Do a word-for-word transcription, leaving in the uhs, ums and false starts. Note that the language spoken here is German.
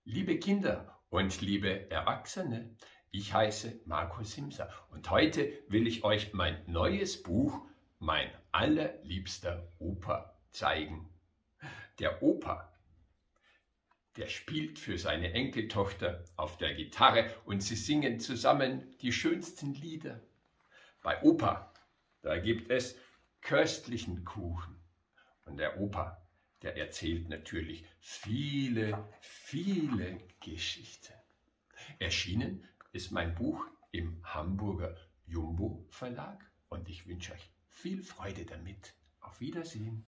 Liebe Kinder und liebe Erwachsene, ich heiße Marco Simser und heute will ich euch mein neues Buch Mein allerliebster Opa zeigen. Der Opa, der spielt für seine Enkeltochter auf der Gitarre und sie singen zusammen die schönsten Lieder. Bei Opa, da gibt es köstlichen Kuchen und der Opa, der erzählt natürlich viele, viele Geschichten. Erschienen ist mein Buch im Hamburger Jumbo Verlag und ich wünsche euch viel Freude damit. Auf Wiedersehen.